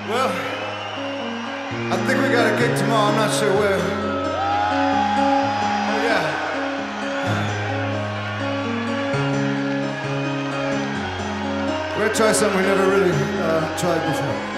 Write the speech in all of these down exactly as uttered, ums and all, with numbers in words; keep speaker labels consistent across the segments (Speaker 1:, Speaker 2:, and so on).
Speaker 1: Well, I think we got a gig tomorrow, I'm not sure where. Oh yeah. We're gonna try something we never really uh, tried before.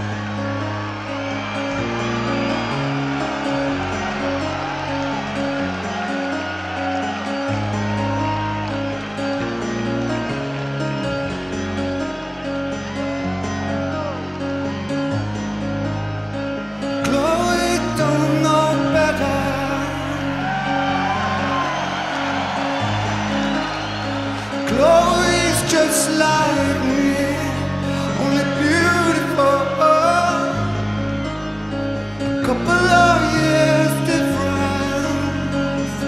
Speaker 2: Chloe's just like me, only beautiful. A couple of years difference,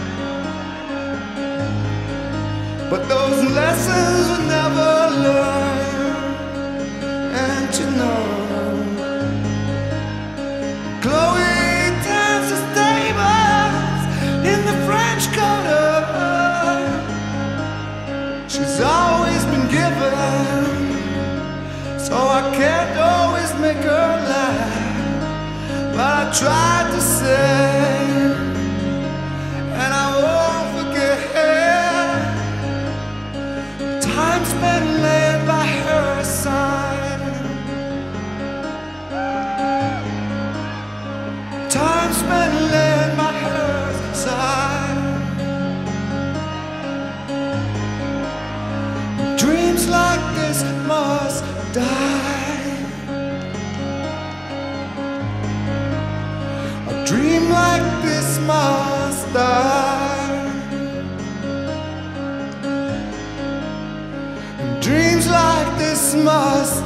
Speaker 2: but those lessons were never learned. And you know, Chloe tends to stables in the French Quarter. She's always been given, so I can't always make her laugh. But I tried to say, and I won't forget, time spent laying by her side, time spent laying by her side. Dreams like this must die. A dream like this must die. Dreams like this must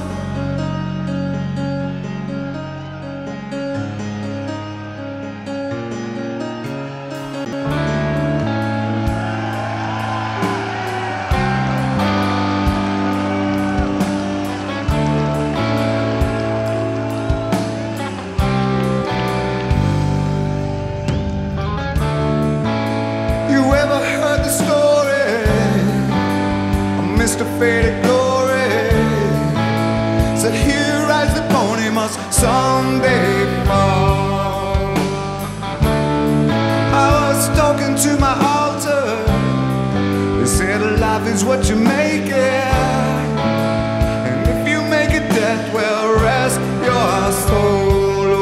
Speaker 2: Mister Faded Glory said, here rides the pony, must someday fall. I was talking to my altar. They said, life is what you make it, and if you make it death, well, rest your soul.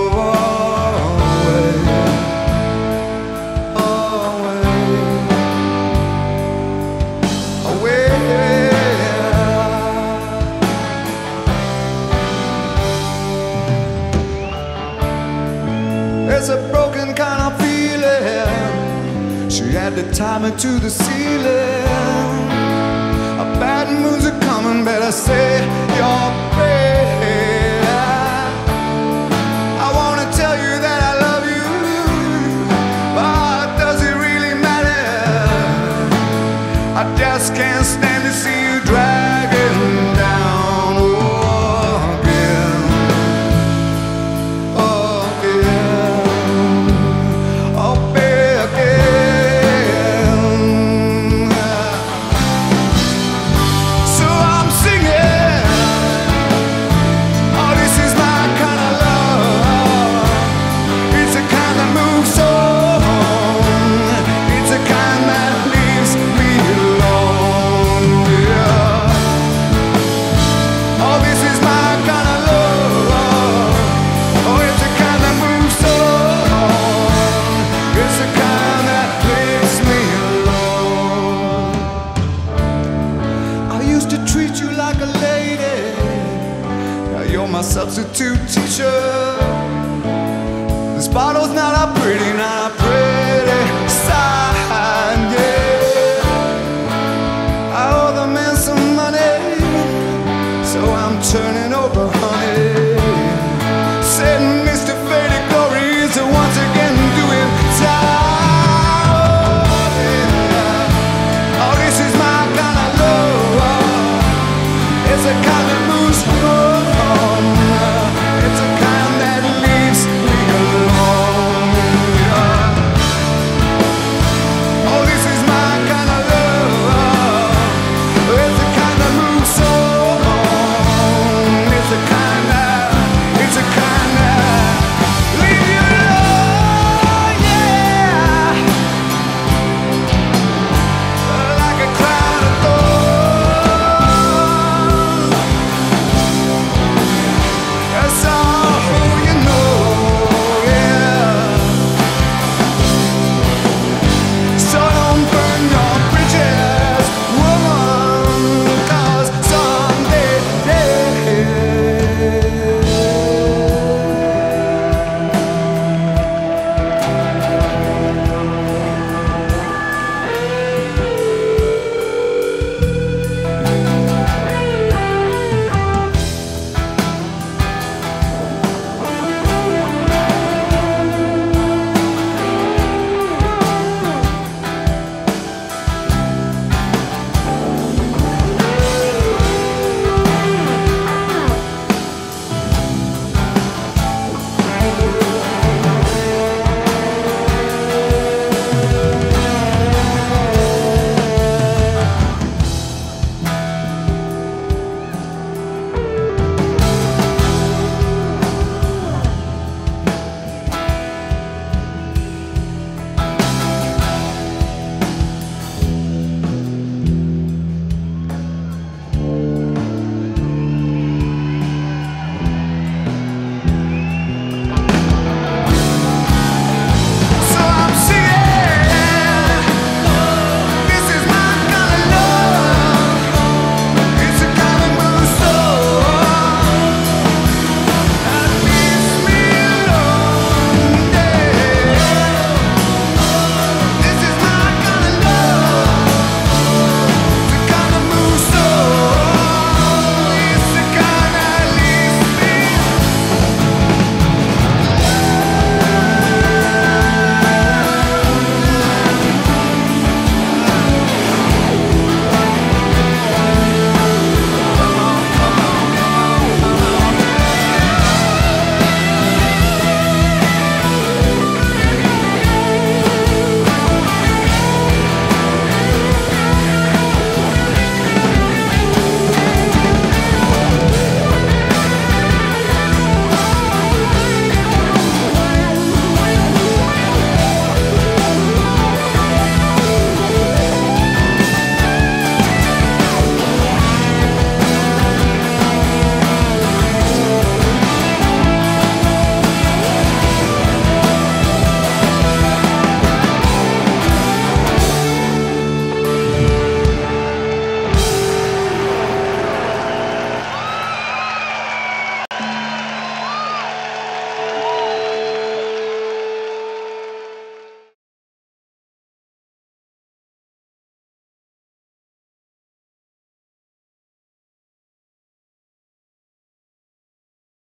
Speaker 2: It's a broken kind of feeling. She had to tie me to the ceiling. A bad moon's are coming, better say your prayer. I wanna tell you that I love you, but does it really matter? I just can't stand to see you dragging down. You're my substitute teacher. This bottle's not a pretty, not a pretty sight.